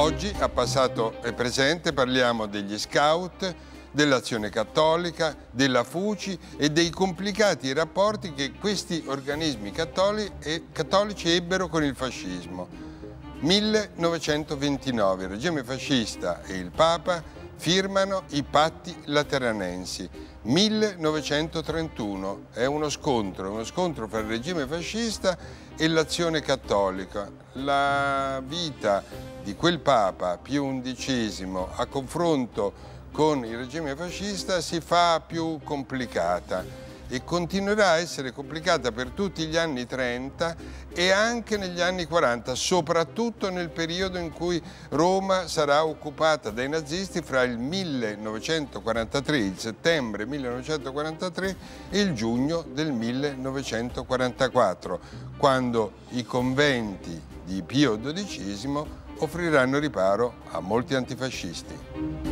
Oggi, a passato e presente, parliamo degli Scout, dell'Azione Cattolica, della FUCI e dei complicati rapporti che questi organismi cattolici ebbero con il fascismo. 1929, il regime fascista e il Papa firmano i Patti Lateranensi. 1931 è uno scontro fra il regime fascista e l'Azione Cattolica. La vita di quel Papa Pio XI a confronto con il regime fascista si fa più complicata e continuerà a essere complicata per tutti gli anni 30 e anche negli anni 40, soprattutto nel periodo in cui Roma sarà occupata dai nazisti fra il 1943, il settembre 1943 e il giugno del 1944, quando i conventi di Pio XII offriranno riparo a molti antifascisti.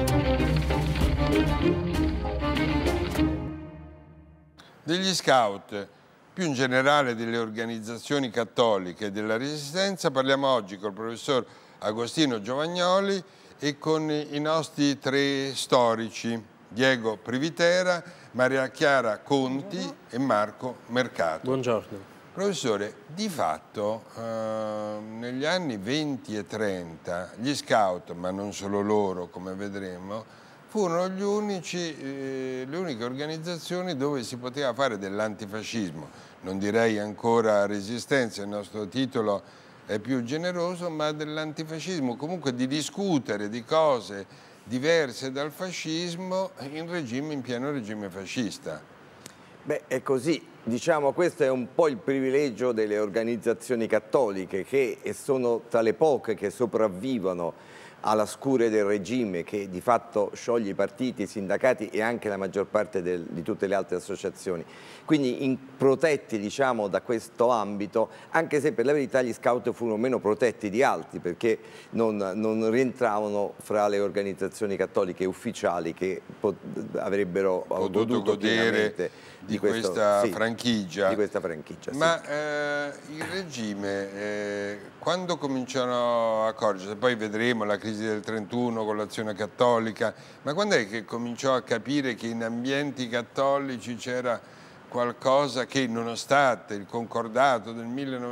Degli Scout, più in generale delle organizzazioni cattoliche e della Resistenza, parliamo oggi col professor Agostino Giovagnoli e con i nostri tre storici, Diego Privitera, Maria Chiara Conti e Marco Mercato. Buongiorno. Professore, di fatto negli anni 20 e 30 gli Scout, ma non solo loro come vedremo, furono le uniche organizzazioni dove si poteva fare dell'antifascismo. Non direi ancora Resistenza, il nostro titolo è più generoso, ma dell'antifascismo, comunque di discutere di cose diverse dal fascismo in pieno regime fascista. Beh, è così. Diciamo, questo è un po' il privilegio delle organizzazioni cattoliche, che sono tra le poche che sopravvivono alla scure del regime, che di fatto scioglie i partiti, i sindacati e anche la maggior parte di tutte le altre associazioni. Quindi protetti, diciamo, da questo ambito, anche se per la verità gli Scout furono meno protetti di altri, perché non rientravano fra le organizzazioni cattoliche ufficiali che avrebbero goduto godere di questa franchigia. Sì. Ma il regime, quando cominciano a accorgersi, poi vedremo la crisi del 31 con l'Azione Cattolica, ma quando è che cominciò a capire che in ambienti cattolici c'era qualcosa che, nonostante il concordato del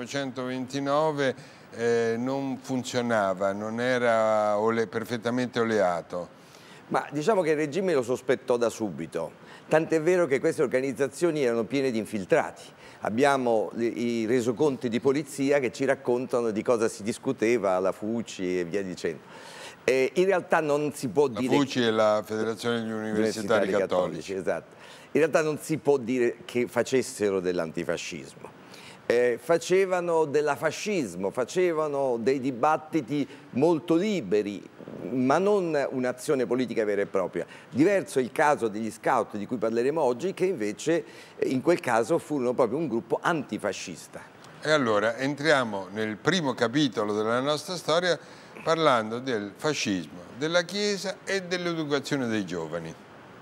1929, non funzionava, non era perfettamente oleato? Ma diciamo che il regime lo sospettò da subito. Tant'è vero che queste organizzazioni erano piene di infiltrati. Abbiamo i resoconti di polizia che ci raccontano di cosa si discuteva alla FUCI e via dicendo. In realtà non si può dire... La FUCI è la Federazione degli Universitari Cattolici. Esatto. In realtà non si può dire che facessero dell'antifascismo. Facevano dell'afascismo, facevano dei dibattiti molto liberi, ma non un'azione politica vera e propria. Diverso è il caso degli Scout di cui parleremo oggi, che invece in quel caso furono proprio un gruppo antifascista. E allora entriamo nel primo capitolo della nostra storia parlando del fascismo, della Chiesa e dell'educazione dei giovani.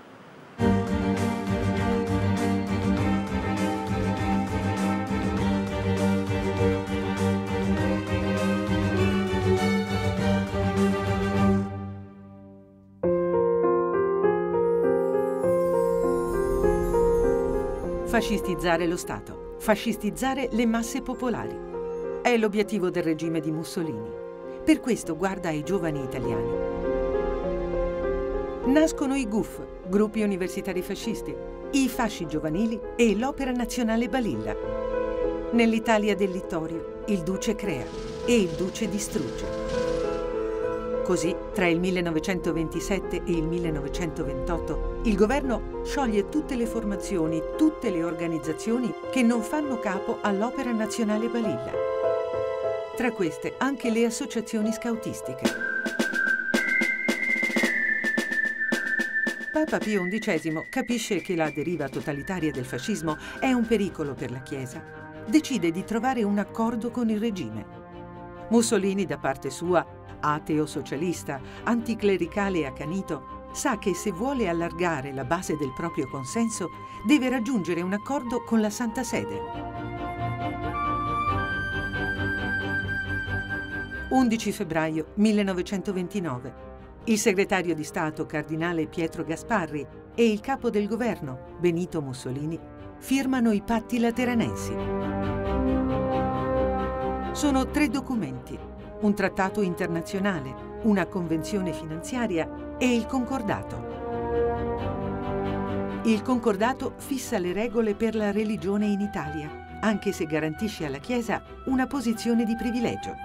Fascistizzare lo Stato, fascistizzare le masse popolari. È l'obiettivo del regime di Mussolini. Per questo guarda ai giovani italiani. Nascono i GUF, gruppi universitari fascisti, i fasci giovanili e l'Opera Nazionale Balilla. Nell'Italia del Littorio, il Duce crea e il Duce distrugge. Così, tra il 1927 e il 1928, il governo scioglie tutte le formazioni, tutte le organizzazioni che non fanno capo all'Opera Nazionale Balilla. Tra queste anche le associazioni scoutistiche. Papa Pio XI capisce che la deriva totalitaria del fascismo è un pericolo per la Chiesa. Decide di trovare un accordo con il regime. Mussolini, da parte sua, ateo socialista, anticlericale e accanito, sa che se vuole allargare la base del proprio consenso deve raggiungere un accordo con la Santa Sede. 11 febbraio 1929. Il segretario di Stato cardinale Pietro Gasparri e il capo del governo Benito Mussolini firmano i patti lateranensi. Sono 3 documenti: un trattato internazionale, una convenzione finanziaria e il concordato. Il concordato fissa le regole per la religione in Italia, anche se garantisce alla Chiesa una posizione di privilegio.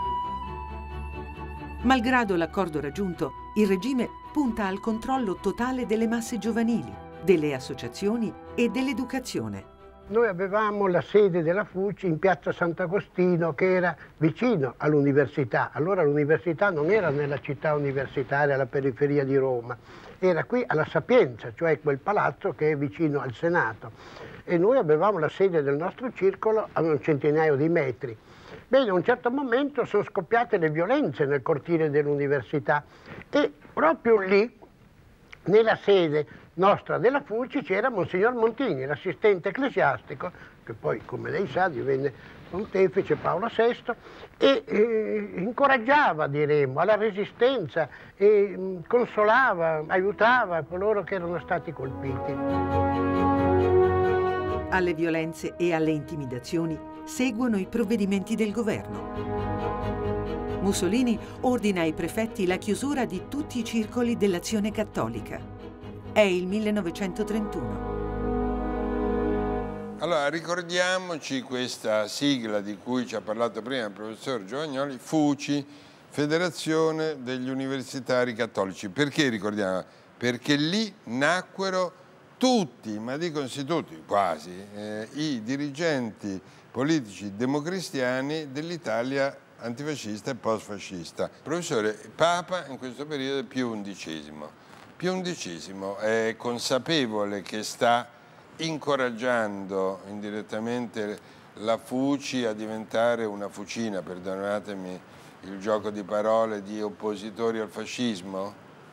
Malgrado l'accordo raggiunto, il regime punta al controllo totale delle masse giovanili, delle associazioni e dell'educazione. Noi avevamo la sede della FUCI in piazza Sant'Agostino, che era vicino all'università. Allora l'università non era nella città universitaria, alla periferia di Roma, era qui alla Sapienza, cioè quel palazzo che è vicino al Senato. E noi avevamo la sede del nostro circolo a un centinaio di metri. Bene, a un certo momento sono scoppiate le violenze nel cortile dell'università e proprio lì, nella sede nostra della FUCI, c'era Monsignor Montini, l'assistente ecclesiastico, che poi, come lei sa, divenne pontefice Paolo VI, e incoraggiava, diremmo, alla resistenza e consolava, aiutava coloro che erano stati colpiti. Alle violenze e alle intimidazioni seguono i provvedimenti del governo. Mussolini ordina ai prefetti la chiusura di tutti i circoli dell'Azione Cattolica. È il 1931. Allora, ricordiamoci questa sigla di cui ci ha parlato prima il professor Giovagnoli, FUCI, Federazione degli Universitari Cattolici. Perché ricordiamo? Perché lì nacquero tutti, ma dicono tutti, quasi, i dirigenti politici democristiani dell'Italia antifascista e postfascista. Professore, Papa in questo periodo è Pio XI. Pio XI è consapevole che sta incoraggiando indirettamente la FUCI a diventare una fucina, perdonatemi il gioco di parole, di oppositori al fascismo?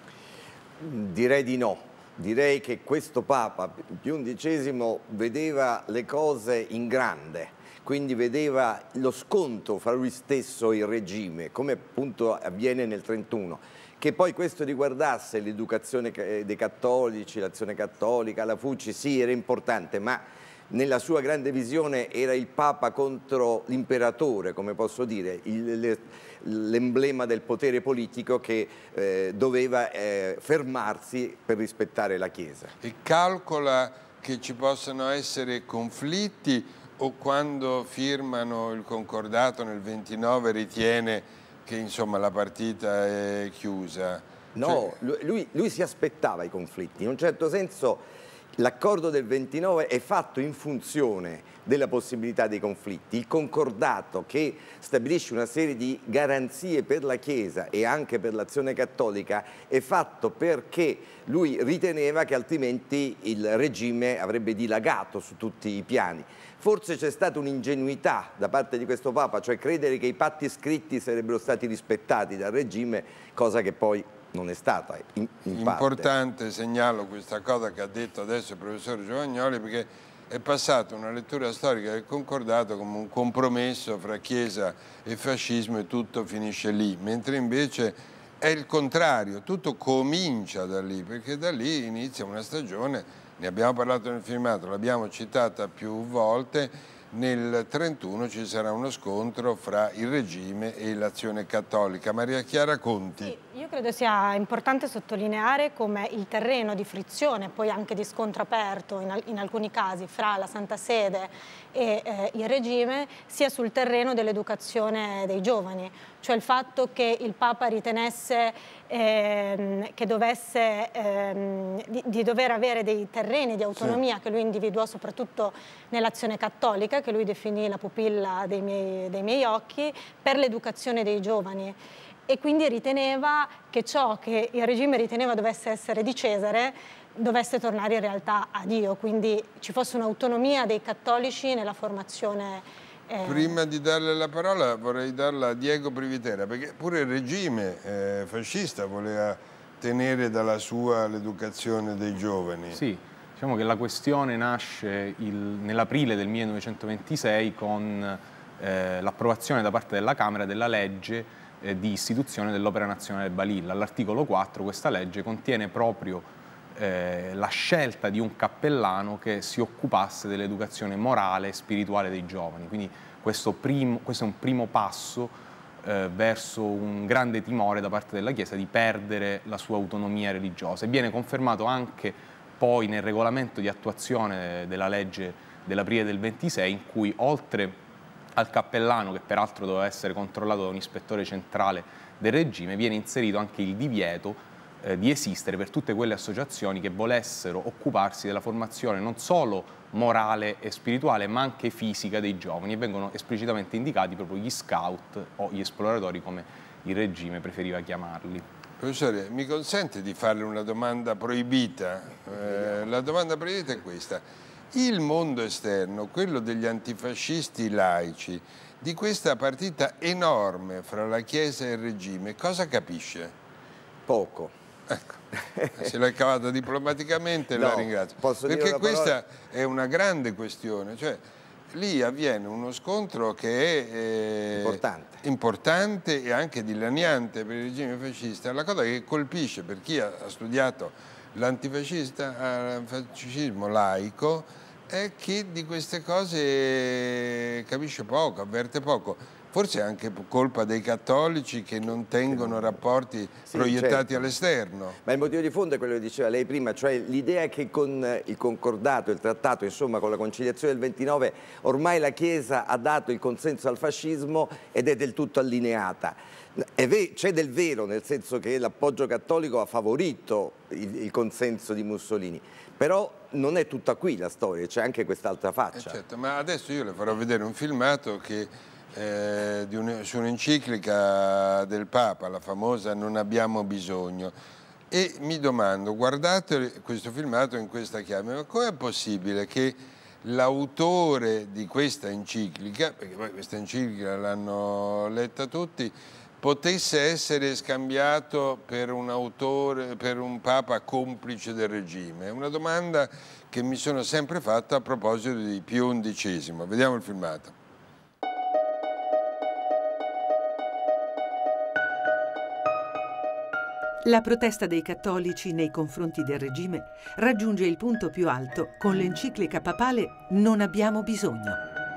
Direi di no. Direi che questo Papa, Pio XI, vedeva le cose in grande, quindi vedeva lo scontro fra lui stesso e il regime, come appunto avviene nel 1931. Che poi questo riguardasse l'educazione dei cattolici, l'Azione Cattolica, la FUCI, sì, era importante, ma nella sua grande visione era il Papa contro l'imperatore, come posso dire, l'emblema del potere politico che doveva fermarsi per rispettare la Chiesa. E calcola che ci possano essere conflitti o quando firmano il concordato nel 29 ritiene che insomma la partita è chiusa? No, lui si aspettava i conflitti, in un certo senso l'accordo del 29 è fatto in funzione della possibilità dei conflitti. Il concordato, che stabilisce una serie di garanzie per la Chiesa e anche per l'Azione Cattolica, è fatto perché lui riteneva che altrimenti il regime avrebbe dilagato su tutti i piani. Forse c'è stata un'ingenuità da parte di questo Papa, cioè credere che i patti scritti sarebbero stati rispettati dal regime, cosa che poi non è stata in Importante, segnalo questa cosa che ha detto adesso il professor Giovagnoli, perché è passata una lettura storica del concordato come un compromesso fra Chiesa e fascismo e tutto finisce lì, mentre invece è il contrario, tutto comincia da lì, perché da lì inizia una stagione, ne abbiamo parlato nel filmato, l'abbiamo citata più volte. Nel 1931 ci sarà uno scontro fra il regime e l'Azione Cattolica. Maria Chiara Conti. Sì, io credo sia importante sottolineare come il terreno di frizione, poi anche di scontro aperto in alcuni casi fra la Santa Sede e il regime, sia sul terreno dell'educazione dei giovani, cioè il fatto che il Papa ritenesse che dovesse di dover avere dei terreni di autonomia, sì, che lui individuò soprattutto nell'Azione Cattolica, che lui definì la pupilla dei miei occhi, per l'educazione dei giovani. E quindi riteneva che ciò che il regime riteneva dovesse essere di Cesare dovesse tornare in realtà a Dio, quindi ci fosse un'autonomia dei cattolici nella formazione. Prima di darle la parola vorrei darla a Diego Privitera, perché pure il regime fascista voleva tenere dalla sua l'educazione dei giovani. Sì, diciamo che la questione nasce nell'aprile del 1926 con l'approvazione da parte della Camera della legge di istituzione dell'Opera Nazionale Balilla. All'articolo 4 questa legge contiene proprio la scelta di un cappellano che si occupasse dell'educazione morale e spirituale dei giovani. Quindi questo è un primo passo verso un grande timore da parte della Chiesa di perdere la sua autonomia religiosa, e viene confermato anche poi nel regolamento di attuazione della legge dell'aprile del 26, in cui oltre al cappellano, che peraltro doveva essere controllato da un ispettore centrale del regime, viene inserito anche il divieto di esistere per tutte quelle associazioni che volessero occuparsi della formazione non solo morale e spirituale, ma anche fisica dei giovani, e vengono esplicitamente indicati proprio gli scout o gli esploratori, come il regime preferiva chiamarli. Professore, mi consente di farle una domanda proibita? La domanda proibita è questa. Il mondo esterno, quello degli antifascisti laici, di questa partita enorme fra la Chiesa e il regime, cosa capisce? Poco. Ecco, se l'ha cavata diplomaticamente, la ringrazio. Perché questa è una grande questione, cioè lì avviene uno scontro che è importante e anche dilaniante per il regime fascista. La cosa che colpisce per chi ha studiato l'antifascismo laico è che di queste cose capisce poco, avverte poco. Forse è anche colpa dei cattolici che non tengono rapporti proiettati all'esterno. Ma il motivo di fondo è quello che diceva lei prima, cioè l'idea che con il concordato, il trattato, insomma con la conciliazione del 29, ormai la Chiesa ha dato il consenso al fascismo ed è del tutto allineata. C'è del vero, nel senso che l'appoggio cattolico ha favorito il consenso di Mussolini, però non è tutta qui la storia, c'è anche quest'altra faccia. Certo, ma adesso io le farò vedere un filmato che su un'enciclica del Papa, la famosa "Non abbiamo bisogno", e mi domando, guardate questo filmato in questa chiave, ma com'è possibile che l'autore di questa enciclica, perché poi questa enciclica l'hanno letta tutti, potesse essere scambiato per un autore, per un Papa complice del regime? È una domanda che mi sono sempre fatta a proposito di Pio XI. Vediamo il filmato. La protesta dei cattolici nei confronti del regime raggiunge il punto più alto con l'enciclica papale "Non abbiamo bisogno".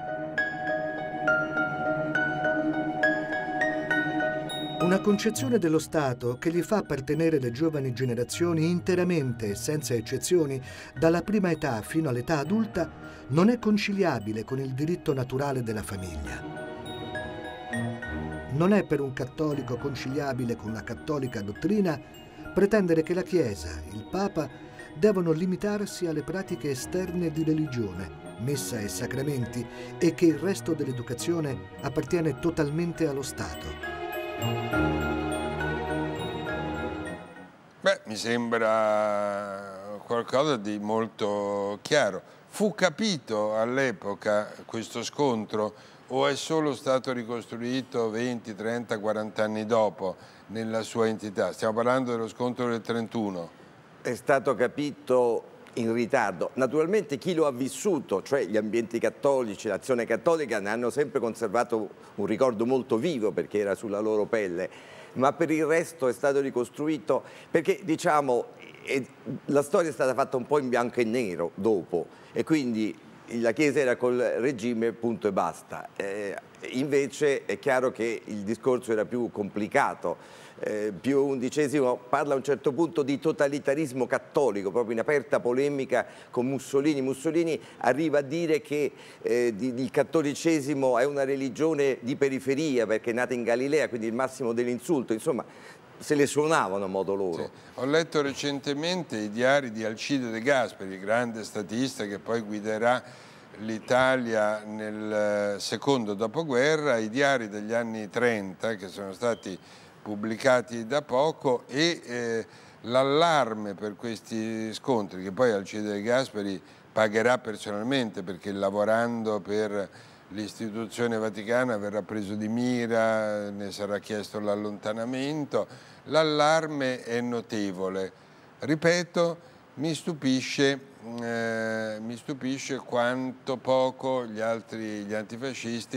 Una concezione dello Stato che li fa appartenere le giovani generazioni interamente e senza eccezioni, dalla prima età fino all'età adulta, non è conciliabile con il diritto naturale della famiglia. Non è per un cattolico conciliabile con la cattolica dottrina pretendere che la Chiesa, il Papa, devono limitarsi alle pratiche esterne di religione, messa e sacramenti, e che il resto dell'educazione appartiene totalmente allo Stato. Beh, mi sembra qualcosa di molto chiaro. Fu capito all'epoca questo scontro o è solo stato ricostruito 20, 30, 40 anni dopo nella sua entità? Stiamo parlando dello scontro del 31. È stato capito in ritardo. Naturalmente chi lo ha vissuto, cioè gli ambienti cattolici, l'azione cattolica, ne hanno sempre conservato un ricordo molto vivo perché era sulla loro pelle, ma per il resto è stato ricostruito perché, diciamo, la storia è stata fatta un po' in bianco e nero dopo, e quindi la Chiesa era col regime, punto e basta. Invece è chiaro che il discorso era più complicato. Pio XI parla a un certo punto di totalitarismo cattolico, proprio in aperta polemica con Mussolini. Mussolini arriva a dire che il cattolicesimo è una religione di periferia perché è nata in Galilea, quindi il massimo dell'insulto. Insomma, se le suonavano a modo loro. Sì. Ho letto recentemente i diari di Alcide De Gasperi, grande statista che poi guiderà l'Italia nel secondo dopoguerra, i diari degli anni 30 che sono stati pubblicati da poco, e l'allarme per questi scontri che poi Alcide De Gasperi pagherà personalmente perché lavorando per l'istituzione vaticana verrà preso di mira, ne sarà chiesto l'allontanamento. L'allarme è notevole. Ripeto, mi stupisce quanto poco gli antifascisti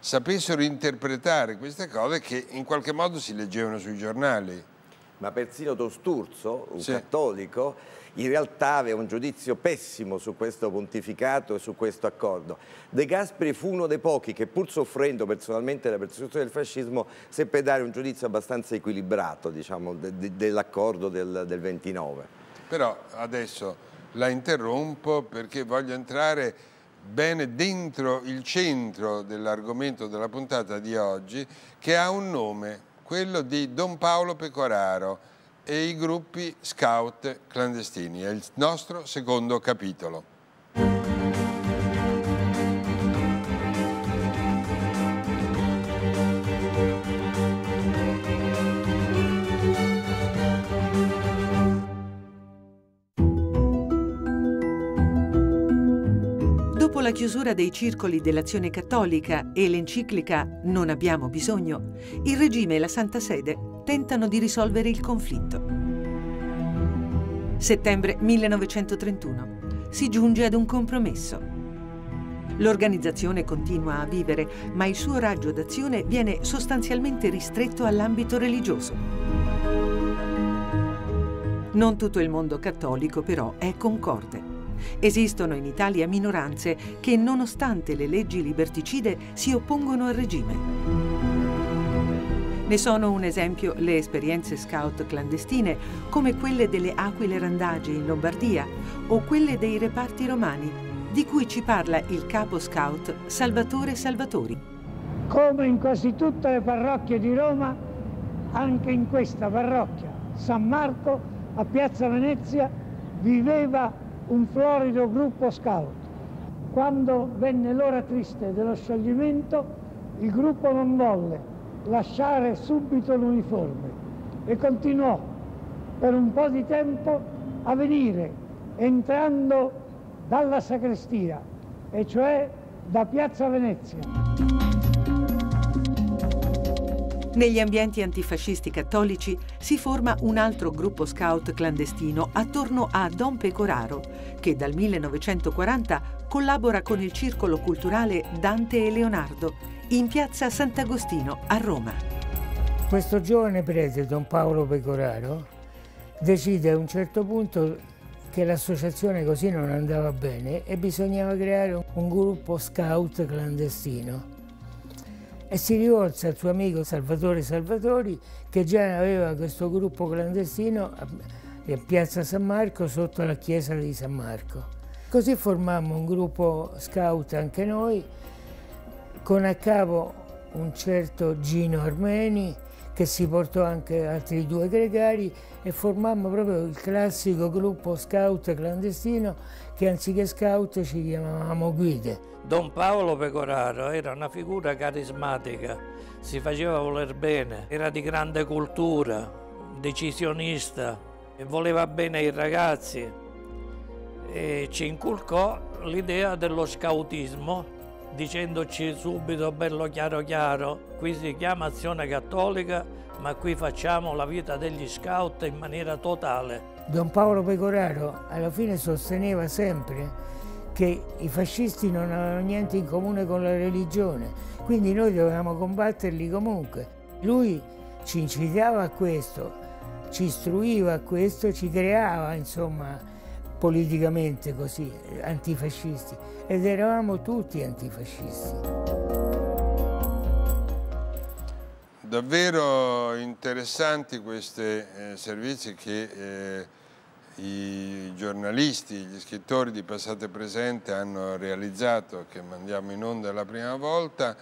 sapessero interpretare queste cose che in qualche modo si leggevano sui giornali. Ma persino Don Sturzo, un cattolico, in realtà aveva un giudizio pessimo su questo pontificato e su questo accordo. De Gasperi fu uno dei pochi che, pur soffrendo personalmente la persecuzione del fascismo, seppe dare un giudizio abbastanza equilibrato, diciamo, dell'accordo del 29. Però adesso la interrompo perché voglio entrare bene dentro il centro dell'argomento della puntata di oggi, che ha un nome, quello di Don Paolo Pecoraro e i gruppi scout clandestini. È il nostro secondo capitolo. Dopo la chiusura dei circoli dell'Azione Cattolica e l'enciclica Non abbiamo bisogno, il regime e la Santa Sede tentano di risolvere il conflitto. Settembre 1931. Si giunge ad un compromesso. L'organizzazione continua a vivere, ma il suo raggio d'azione viene sostanzialmente ristretto all'ambito religioso. Non tutto il mondo cattolico, però, è concorde. Esistono in Italia minoranze che, nonostante le leggi liberticide, si oppongono al regime. Ne sono un esempio le esperienze scout clandestine, come quelle delle Aquile Randagi in Lombardia o quelle dei reparti romani, di cui ci parla il capo scout Salvatore Salvatori. Come in quasi tutte le parrocchie di Roma, anche in questa parrocchia, San Marco, a Piazza Venezia, viveva un florido gruppo scout. Quando venne l'ora triste dello scioglimento, il gruppo non volle lasciare subito l'uniforme e continuò per un po' di tempo a venire entrando dalla sacrestia, e cioè da Piazza Venezia. Negli ambienti antifascisti cattolici si forma un altro gruppo scout clandestino attorno a Don Pecoraro, che dal 1940 collabora con il circolo culturale Dante e Leonardo in piazza Sant'Agostino a Roma. Questo giovane prete, Don Paolo Pecoraro, decide a un certo punto che l'associazione così non andava bene e bisognava creare un gruppo scout clandestino. E si rivolse al suo amico Salvatore Salvatori, che già aveva questo gruppo clandestino a Piazza San Marco, sotto la chiesa di San Marco. Così formammo un gruppo scout anche noi, con a capo un certo Gino Armeni, che si portò anche altri due gregari, e formammo proprio il classico gruppo scout clandestino che anziché scout ci chiamavamo guide. Don Paolo Pecoraro era una figura carismatica, si faceva voler bene, era di grande cultura, decisionista e voleva bene ai ragazzi, e ci inculcò l'idea dello scautismo, dicendoci subito bello chiaro chiaro: qui si chiama Azione Cattolica, ma qui facciamo la vita degli scout in maniera totale. Don Paolo Pecoraro alla fine sosteneva sempre che i fascisti non avevano niente in comune con la religione, quindi noi dovevamo combatterli comunque. Lui ci incitava a questo, ci istruiva a questo, ci creava, insomma, politicamente così, antifascisti, ed eravamo tutti antifascisti. Davvero interessanti questi servizi che i giornalisti, gli scrittori di Passato e Presente hanno realizzato, che mandiamo in onda la prima volta.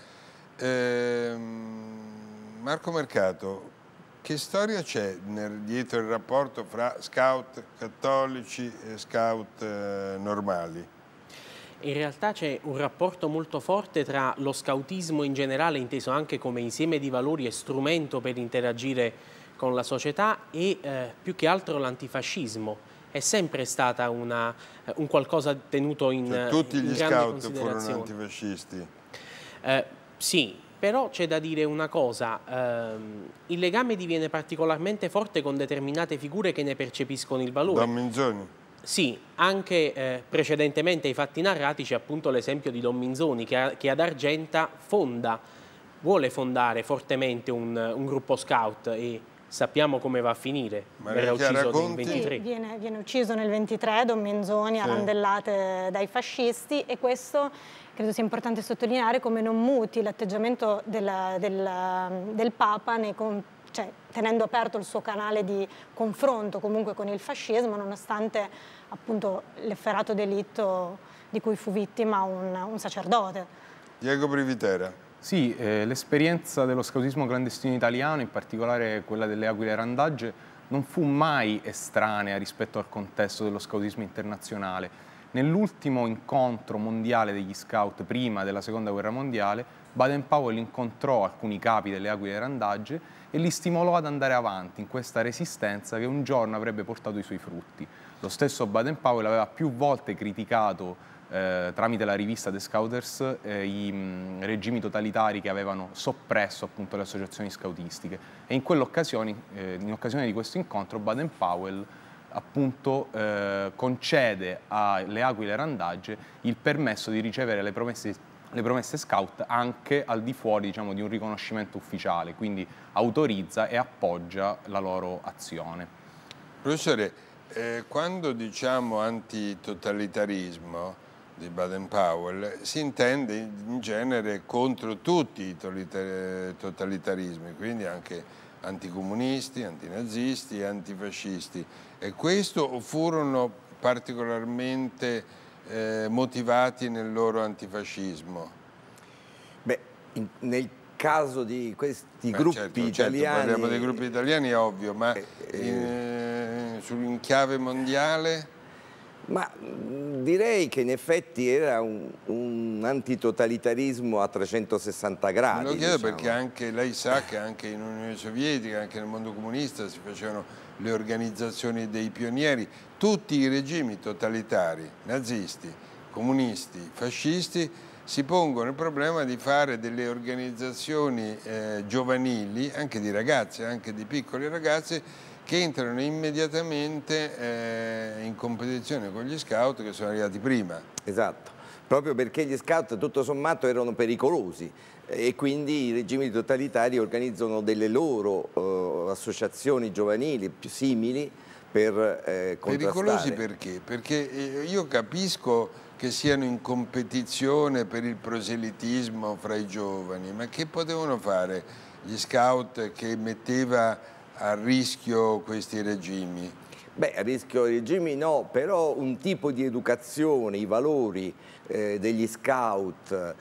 Marco Mercato, che storia c'è dietro il rapporto fra scout cattolici e scout normali? In realtà c'è un rapporto molto forte tra lo scautismo in generale, inteso anche come insieme di valori e strumento per interagire con la società, e più che altro l'antifascismo. È sempre stata un qualcosa tenuto in grande considerazione. Tutti gli scout furono antifascisti? Sì, però c'è da dire una cosa, il legame diviene particolarmente forte con determinate figure che ne percepiscono il valore. Don Minzoni? Sì, anche precedentemente ai fatti narrati c'è appunto l'esempio di Don Minzoni che ad Argenta vuole fondare fortemente un gruppo scout e sappiamo come va a finire. Verrà ucciso nel 23. Sì, viene ucciso nel 23 Don Minzoni a randellate dai fascisti, e questo credo sia importante sottolineare come non muti l'atteggiamento del Papa tenendo aperto il suo canale di confronto comunque con il fascismo, nonostante appunto l'efferato delitto di cui fu vittima un sacerdote. Diego Privitera. Sì, l'esperienza dello scautismo clandestino italiano, in particolare quella delle Aquile Randagge, non fu mai estranea rispetto al contesto dello scautismo internazionale. Nell'ultimo incontro mondiale degli scout prima della Seconda Guerra Mondiale, Baden-Powell incontrò alcuni capi delle Aquile Randagge e li stimolò ad andare avanti in questa resistenza che un giorno avrebbe portato i suoi frutti. Lo stesso Baden-Powell aveva più volte criticato tramite la rivista The Scouters i regimi totalitari che avevano soppresso appunto le associazioni scoutistiche, e in quell'occasione, in occasione di questo incontro, Baden-Powell appunto concede alle Aquile Randagge il permesso di ricevere le promesse scout anche al di fuori, diciamo, di un riconoscimento ufficiale, quindi autorizza e appoggia la loro azione. Professore, quando diciamo antitotalitarismo di Baden-Powell si intende in genere contro tutti i totalitarismi, quindi anche anticomunisti, antinazisti, antifascisti. E questo furono particolarmente motivati nel loro antifascismo? Beh, nel caso di questi gruppi italiani... Certo, parliamo dei gruppi italiani, è ovvio, ma in chiave mondiale? Ma direi che in effetti era un antitotalitarismo a 360 gradi. Me lo chiedo perché anche lei sa che anche in Unione Sovietica, anche nel mondo comunista si facevano le organizzazioni dei pionieri. Tutti i regimi totalitari, nazisti, comunisti, fascisti, si pongono il problema di fare delle organizzazioni giovanili, anche di ragazze, anche di piccoli ragazzi, che entrano immediatamente in competizione con gli scout che sono arrivati prima. Esatto, proprio perché gli scout tutto sommato erano pericolosi e quindi i regimi totalitari organizzano delle loro associazioni giovanili più simili per contrastare. Pericolosi perché? Perché io capisco che siano in competizione per il proselitismo fra i giovani, ma che potevano fare gli scout che metteva a rischio questi regimi? Beh, a rischio i regimi no, però un tipo di educazione, i valori degli scout,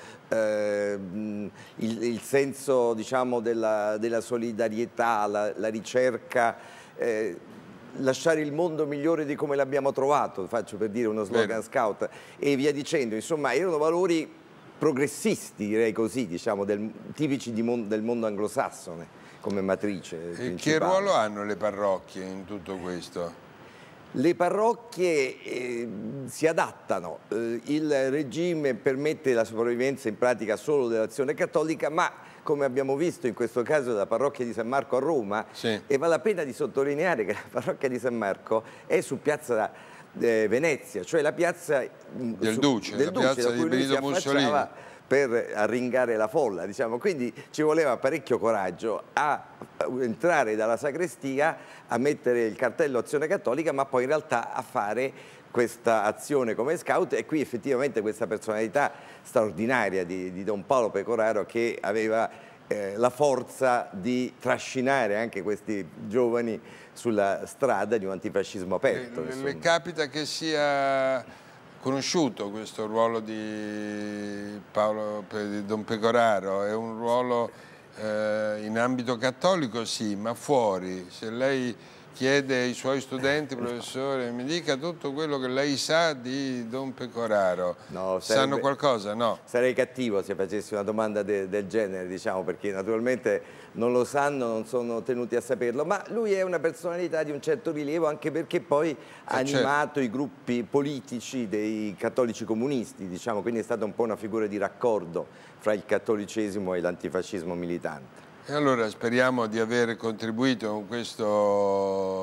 il senso, diciamo, della solidarietà, la ricerca, lasciare il mondo migliore di come l'abbiamo trovato, faccio per dire uno slogan scout, e via dicendo, insomma erano valori progressisti, direi così, diciamo, tipici del mondo anglosassone come matrice principale. Che ruolo hanno le parrocchie in tutto questo? Le parrocchie si adattano, il regime permette la sopravvivenza in pratica solo dell'azione cattolica, ma come abbiamo visto in questo caso della parrocchia di San Marco a Roma, e vale la pena di sottolineare che la parrocchia di San Marco è su piazza Venezia, cioè la piazza del Duce, la piazza di Benito Mussolini, per arringare la folla, diciamo. Quindi ci voleva parecchio coraggio a entrare dalla sacrestia, a mettere il cartello Azione Cattolica, ma poi in realtà a fare questa azione come scout, e qui effettivamente questa personalità straordinaria di Don Paolo Pecoraro, che aveva la forza di trascinare anche questi giovani sulla strada di un antifascismo aperto. Le capita che sia conosciuto questo ruolo di Don Pecoraro? È un ruolo in ambito cattolico, sì, ma fuori. Se lei chiede ai suoi studenti, professore, mi dica tutto quello che lei sa di Don Pecoraro, sanno qualcosa? No. Sarei cattivo se facessi una domanda del genere, diciamo, perché naturalmente non lo sanno, non sono tenuti a saperlo, ma lui è una personalità di un certo rilievo, anche perché poi ha animato i gruppi politici dei cattolici comunisti, diciamo, quindi è stata un po' una figura di raccordo fra il cattolicesimo e l'antifascismo militante. E allora speriamo di aver contribuito con questo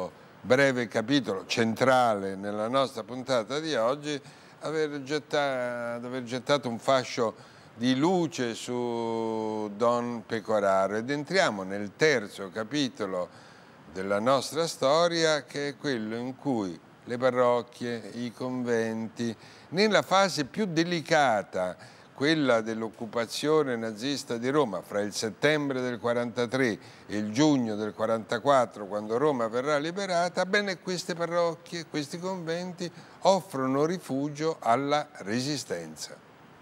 breve capitolo centrale nella nostra puntata di oggi, aver gettato un fascio di luce su Don Pecoraro, ed entriamo nel terzo capitolo della nostra storia, che è quello in cui le parrocchie, i conventi, nella fase più delicata, quella dell'occupazione nazista di Roma, fra il settembre del 43 e il giugno del 44, quando Roma verrà liberata, bene, queste parrocchie, questi conventi offrono rifugio alla Resistenza.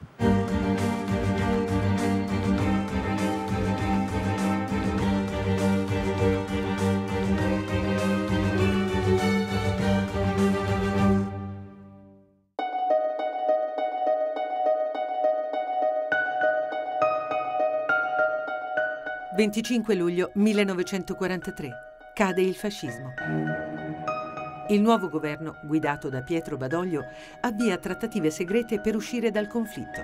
Il 25 luglio 1943 cade il fascismo. Il nuovo governo, guidato da Pietro Badoglio, avvia trattative segrete per uscire dal conflitto.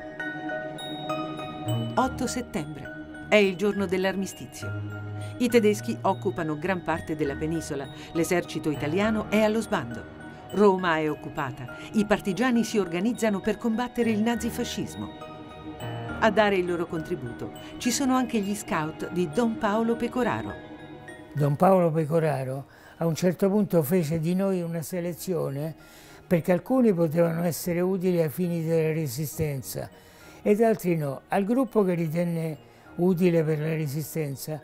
8 settembre è il giorno dell'armistizio. I tedeschi occupano gran parte della penisola, l'esercito italiano è allo sbando. Roma è occupata, i partigiani si organizzano per combattere il nazifascismo. A dare il loro contributo ci sono anche gli scout di Don Paolo Pecoraro. Don Paolo Pecoraro a un certo punto fece di noi una selezione perché alcuni potevano essere utili ai fini della Resistenza ed altri no. Al gruppo che ritenne utile per la Resistenza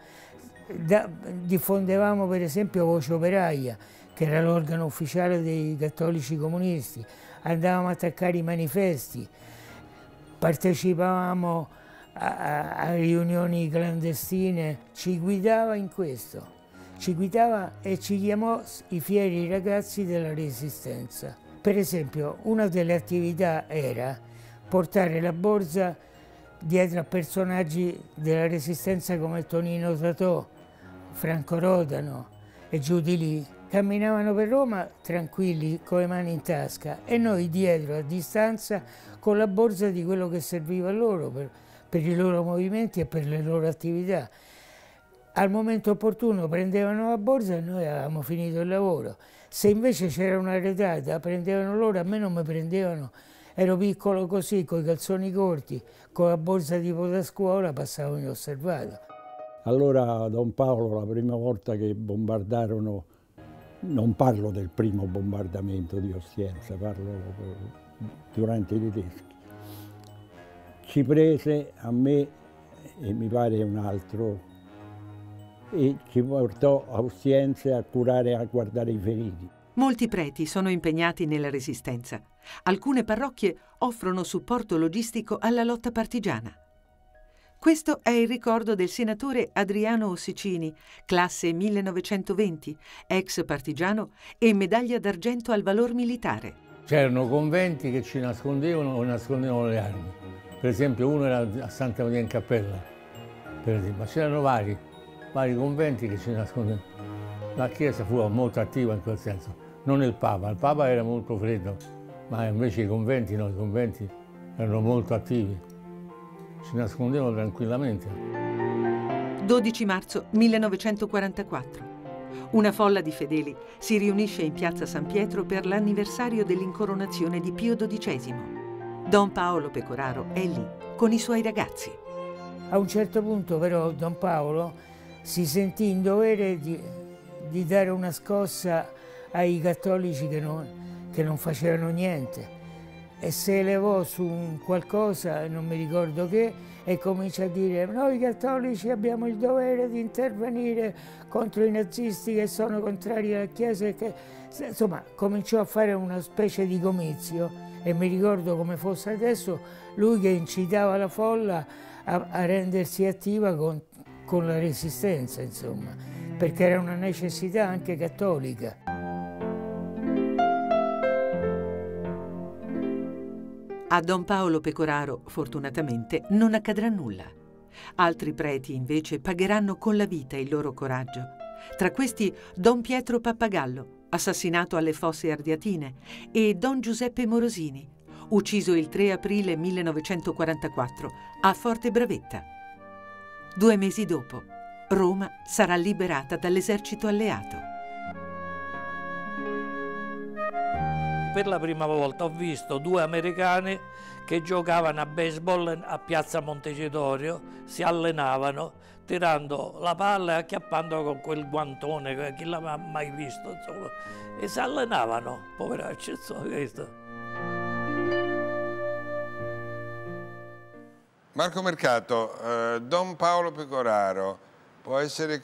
diffondevamo per esempio Voce Operaia, che era l'organo ufficiale dei cattolici comunisti, andavamo a attaccare i manifesti, partecipavamo a riunioni clandestine, ci guidava in questo, ci guidava e ci chiamò i fieri ragazzi della Resistenza. Per esempio, una delle attività era portare la borsa dietro a personaggi della Resistenza come Tonino Totò, Franco Rodano e giù di lì. Camminavano per Roma tranquilli, con le mani in tasca, e noi dietro, a distanza, con la borsa di quello che serviva a loro per i loro movimenti e per le loro attività. Al momento opportuno prendevano la borsa e noi avevamo finito il lavoro. Se invece c'era una retata, prendevano loro, a me non mi prendevano. Ero piccolo così, con i calzoni corti, con la borsa tipo da scuola, passavo inosservato. Allora Don Paolo, la prima volta che bombardarono, non parlo del primo bombardamento di Ostiense, parlo durante i tedeschi, ci prese a me e mi pare un altro e ci portò a Ostiense a curare e a guardare i feriti. Molti preti sono impegnati nella Resistenza. Alcune parrocchie offrono supporto logistico alla lotta partigiana. Questo è il ricordo del senatore Adriano Ossicini, classe 1920, ex partigiano e medaglia d'argento al valor militare. C'erano conventi che ci nascondevano o nascondevano le armi. Per esempio uno era a Santa Maria in Cappella, per esempio. Ma c'erano vari conventi che ci nascondevano. La Chiesa fu molto attiva in quel senso, non il Papa era molto freddo, ma invece i conventi no, i conventi erano molto attivi, ci nascondevano tranquillamente. 12 marzo 1944. Una folla di fedeli si riunisce in piazza San Pietro per l'anniversario dell'incoronazione di Pio XII. Don Paolo Pecoraro è lì con i suoi ragazzi. A un certo punto però Don Paolo si sentì in dovere di dare una scossa ai cattolici che non facevano niente e si elevò su un qualcosa, non mi ricordo che, e comincia a dire: noi cattolici abbiamo il dovere di intervenire contro i nazisti che sono contrari alla Chiesa. Insomma, cominciò a fare una specie di comizio e mi ricordo come fosse adesso lui che incitava la folla a rendersi attiva con la Resistenza, insomma, perché era una necessità anche cattolica. A Don Paolo Pecoraro, fortunatamente, non accadrà nulla. Altri preti, invece, pagheranno con la vita il loro coraggio. Tra questi Don Pietro Pappagallo, assassinato alle Fosse Ardeatine, e Don Giuseppe Morosini, ucciso il 3 aprile 1944 a Forte Bravetta. 2 mesi dopo, Roma sarà liberata dall'esercito alleato. per la prima volta ho visto due americani che giocavano a baseball a Piazza Montecitorio, si allenavano tirando la palla e acchiappando con quel guantone che chi l'aveva mai visto, insomma, e si allenavano, poveracci, questo. Marco Mercato, Don Paolo Pecoraro può essere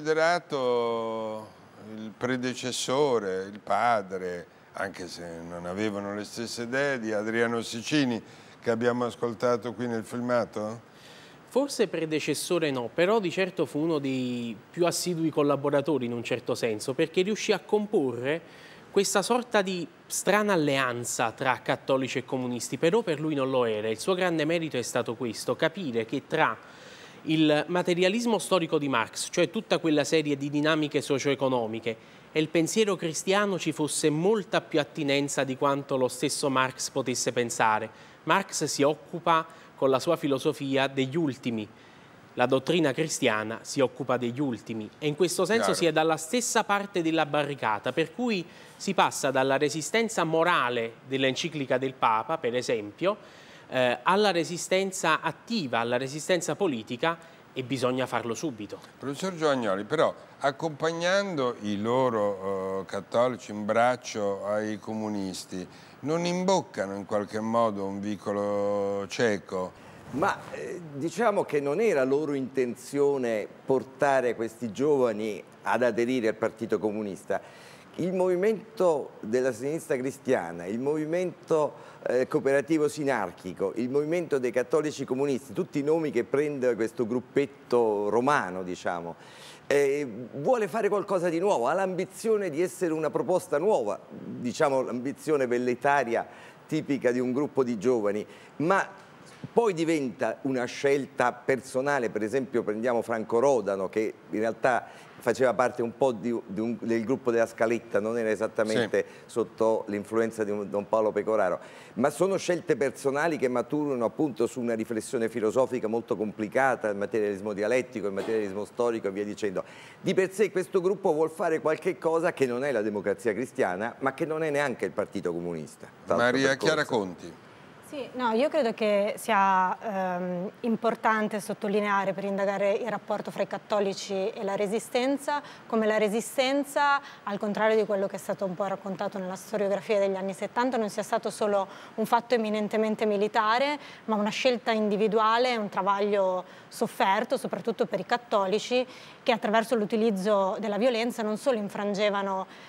considerato il predecessore, il padre, anche se non avevano le stesse idee, di Adriano Sicini, che abbiamo ascoltato qui nel filmato? Forse predecessore no, però di certo fu uno dei più assidui collaboratori in un certo senso, perché riuscì a comporre questa sorta di strana alleanza tra cattolici e comunisti, però per lui non lo era. Il suo grande merito è stato questo, capire che tra il materialismo storico di Marx, cioè tutta quella serie di dinamiche socio-economiche, e il pensiero cristiano ci fosse molta più attinenza di quanto lo stesso Marx potesse pensare. Marx si occupa con la sua filosofia degli ultimi, la dottrina cristiana si occupa degli ultimi e in questo senso si è dalla stessa parte della barricata, per cui si passa dalla resistenza morale dell'enciclica del Papa, per esempio, alla resistenza attiva, alla resistenza politica, e bisogna farlo subito. Professor Giovagnoli, però accompagnando i loro cattolici in braccio ai comunisti, non imboccano in qualche modo un vicolo cieco? Ma diciamo che non era loro intenzione portare questi giovani ad aderire al Partito Comunista. Il movimento della sinistra cristiana, il movimento cooperativo sinarchico, il movimento dei cattolici comunisti, tutti i nomi che prende questo gruppetto romano, diciamo, vuole fare qualcosa di nuovo, ha l'ambizione di essere una proposta nuova, diciamo l'ambizione velletaria tipica di un gruppo di giovani, ma poi diventa una scelta personale. Per esempio prendiamo Franco Rodano, che in realtà faceva parte un po' del gruppo della Scaletta, non era esattamente sotto l'influenza di Don Paolo Pecoraro, ma sono scelte personali che maturano appunto su una riflessione filosofica molto complicata, il materialismo dialettico, il materialismo storico e via dicendo. Di per sé questo gruppo vuol fare qualche cosa che non è la Democrazia Cristiana, ma che non è neanche il Partito Comunista. Maria Chiara Conti. Sì, no, io credo che sia importante sottolineare, per indagare il rapporto fra i cattolici e la Resistenza, come la Resistenza, al contrario di quello che è stato un po' raccontato nella storiografia degli anni 70, non sia stato solo un fatto eminentemente militare, ma una scelta individuale, un travaglio sofferto, soprattutto per i cattolici, che attraverso l'utilizzo della violenza non solo infrangevano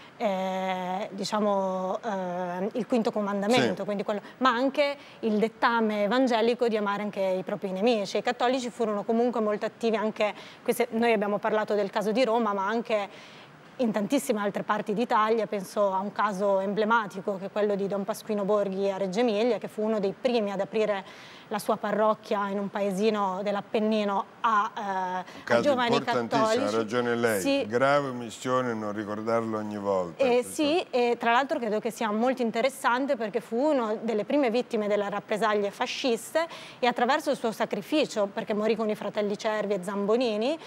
diciamo, il quinto comandamento, sì, quindi ma anche il dettame evangelico di amare anche i propri nemici. I cattolici furono comunque molto attivi anche, noi abbiamo parlato del caso di Roma, ma anche in tantissime altre parti d'Italia. Penso a un caso emblematico che è quello di Don Pasquino Borghi a Reggio Emilia, che fu uno dei primi ad aprire la sua parrocchia in un paesino dell'Appennino a giovani cattolici. Ha ragione lei, sì. Grave omissione non ricordarlo ogni volta. Sì, e tra l'altro credo che sia molto interessante perché fu una delle prime vittime delle rappresaglie fasciste e attraverso il suo sacrificio, perché morì con i fratelli Cervi e Zambonini,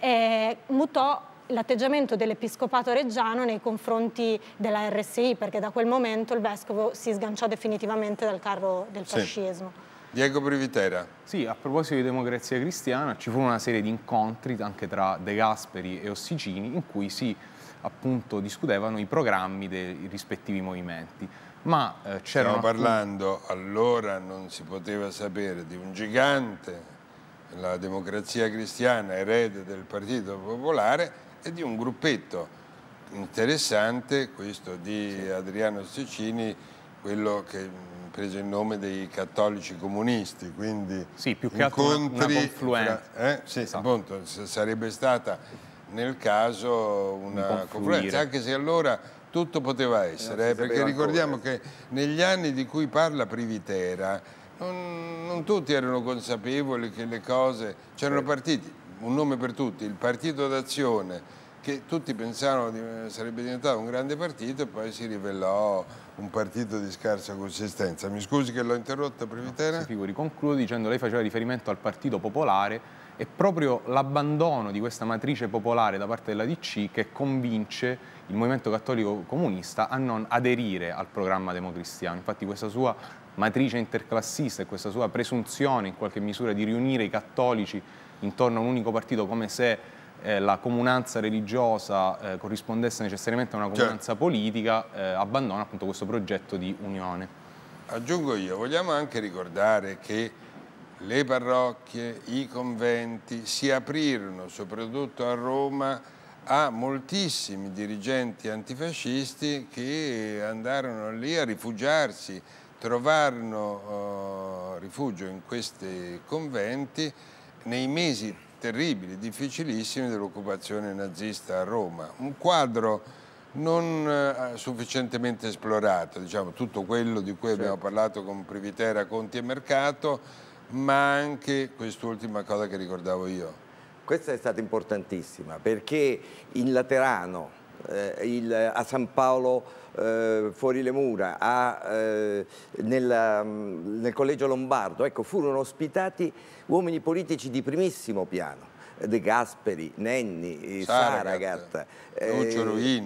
mutò l'atteggiamento dell'Episcopato reggiano nei confronti della RSI, perché da quel momento il vescovo si sganciò definitivamente dal carro del fascismo. Sì. Diego Privitera. Sì, a proposito di Democrazia Cristiana, ci fu una serie di incontri anche tra De Gasperi e Ossicini in cui si appunto discutevano i programmi dei rispettivi movimenti. Ma stiamo parlando, allora non si poteva sapere di un gigante, la Democrazia Cristiana, erede del Partito Popolare, e di un gruppetto interessante, questo di Adriano Sicini, quello che prese il nome dei cattolici comunisti, quindi sì, più che altro una confluenza. Sì, esatto. Appunto, sarebbe stata nel caso una confluenza, anche se allora tutto poteva essere, perché ricordiamo che negli anni di cui parla Privitera non tutti erano consapevoli che le cose, c'erano partiti, un nome per tutti, il Partito d'Azione, che tutti pensavano sarebbe diventato un grande partito e poi si rivelò un partito di scarsa consistenza. Mi scusi che l'ho interrotta, Privitera? Si figuri, concludo dicendo, lei faceva riferimento al Partito Popolare È proprio l'abbandono di questa matrice popolare da parte della DC che convince il movimento cattolico comunista a non aderire al programma democristiano. Infatti questa sua matrice interclassista e questa sua presunzione in qualche misura di riunire i cattolici intorno a un unico partito, come se la comunanza religiosa corrispondesse necessariamente a una comunanza politica, abbandona appunto questo progetto di unione. Aggiungo io, vogliamo anche ricordare che le parrocchie, i conventi si aprirono soprattutto a Roma a moltissimi dirigenti antifascisti che andarono lì a rifugiarsi, trovarono rifugio in questi conventi nei mesi terribili, difficilissimi dell'occupazione nazista a Roma. Un quadro non sufficientemente esplorato, diciamo, tutto quello di cui abbiamo parlato con Privitera, Conti e Mercato, ma anche quest'ultima cosa che ricordavo io. Questa è stata importantissima perché in Laterano, a San Paolo fuori le mura, nel Collegio Lombardo, ecco, furono ospitati uomini politici di primissimo piano. De Gasperi, Nenni, Saragat, Lucio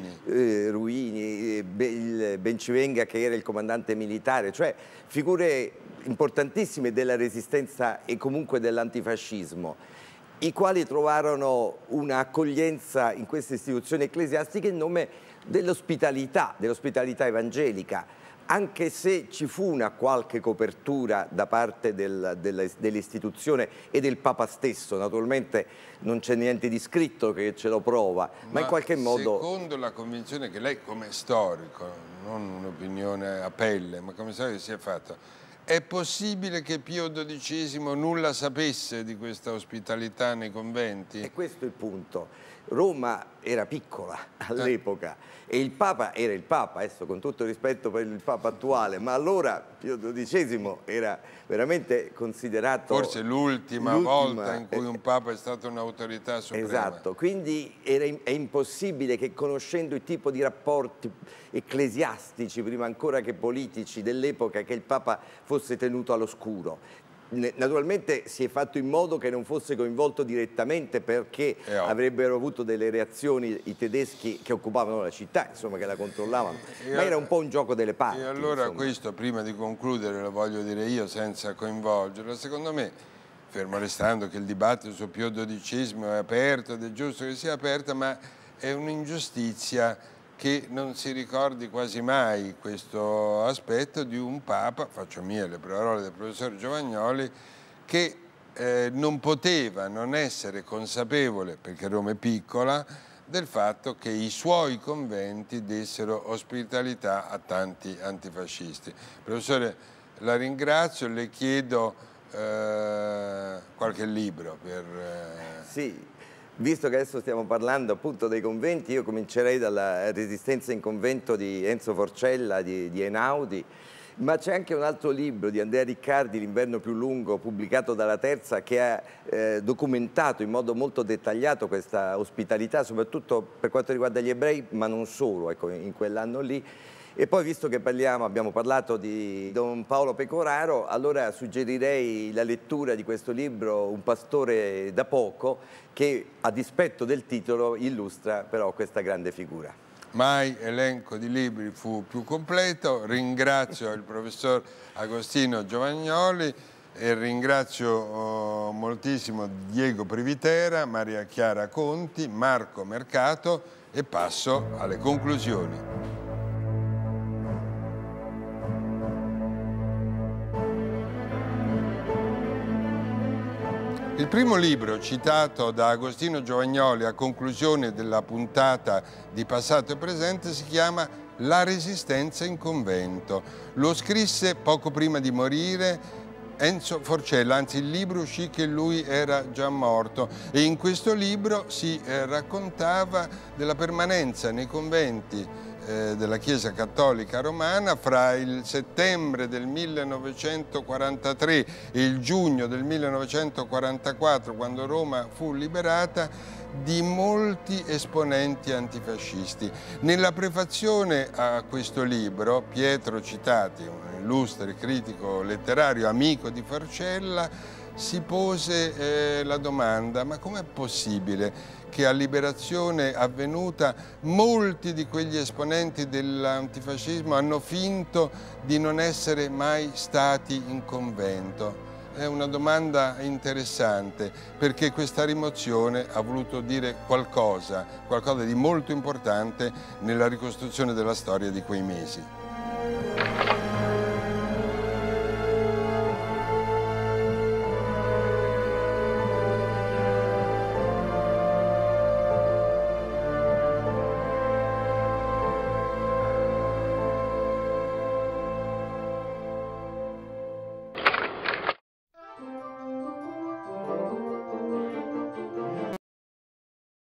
Ruini, Bencivenga che era il comandante militare, cioè figure importantissime della resistenza e comunque dell'antifascismo, i quali trovarono un'accoglienza in queste istituzioni ecclesiastiche in nome dell'ospitalità evangelica, anche se ci fu una qualche copertura da parte dell'istituzione e del Papa stesso. Naturalmente non c'è niente di scritto che ce lo prova, ma in qualche modo... Secondo la convinzione che lei come storico, non un'opinione a pelle, ma come storico si è fatto, è possibile che Pio XII nulla sapesse di questa ospitalità nei conventi? E questo è il punto. Roma era piccola all'epoca e il Papa era il Papa, adesso con tutto rispetto per il Papa attuale, ma allora Pio XII era veramente considerato... Forse l'ultima volta in cui un Papa è stato un'autorità suprema. Esatto, quindi è impossibile che, conoscendo il tipo di rapporti ecclesiastici, prima ancora che politici dell'epoca, che il Papa fosse tenuto all'oscuro. Naturalmente si è fatto in modo che non fosse coinvolto direttamente, perché avrebbero avuto delle reazioni i tedeschi che occupavano la città, insomma, che la controllavano, ma era un po' un gioco delle parti. E allora insomma. Questo, prima di concludere, lo voglio dire io senza coinvolgerlo, secondo me, fermo restando che il dibattito su Pio XII è aperto ed è giusto che sia aperto, ma è un'ingiustizia che non si ricordi quasi mai questo aspetto di un Papa, faccio mie le parole del professor Giovagnoli, che non poteva non essere consapevole, perché Roma è piccola, del fatto che i suoi conventi dessero ospitalità a tanti antifascisti. Professore, la ringrazio, le chiedo qualche libro per... Sì. Visto che adesso stiamo parlando appunto dei conventi, io comincerei dalla Resistenza in convento di Enzo Forcella, di Einaudi, ma c'è anche un altro libro di Andrea Riccardi, L'inverno più lungo, pubblicato dalla Terza, che ha documentato in modo molto dettagliato questa ospitalità, soprattutto per quanto riguarda gli ebrei, ma non solo, ecco, in quell'anno lì. E poi, visto che abbiamo parlato di Don Paolo Pecoraro, allora suggerirei la lettura di questo libro, Un pastore da poco, che a dispetto del titolo illustra però questa grande figura. Mai elenco di libri fu più completo. Ringrazio il professor Agostino Giovagnoli e ringrazio moltissimo Diego Privitera, Maria Chiara Conti, Marco Mercato e passo alle conclusioni. Il primo libro citato da Agostino Giovagnoli a conclusione della puntata di Passato e Presente si chiama La Resistenza in convento. Lo scrisse poco prima di morire Enzo Forcella, anzi il libro uscì che lui era già morto, e in questo libro si raccontava della permanenza nei conventi della Chiesa Cattolica Romana fra il settembre del 1943 e il giugno del 1944, quando Roma fu liberata, di molti esponenti antifascisti. Nella prefazione a questo libro, Pietro Citati, un illustre critico letterario, amico di Forcella, si pose la domanda: ma com'è possibile che a Liberazione avvenuta molti di quegli esponenti dell'antifascismo hanno finto di non essere mai stati in convento? È una domanda interessante, perché questa rimozione ha voluto dire qualcosa di molto importante nella ricostruzione della storia di quei mesi.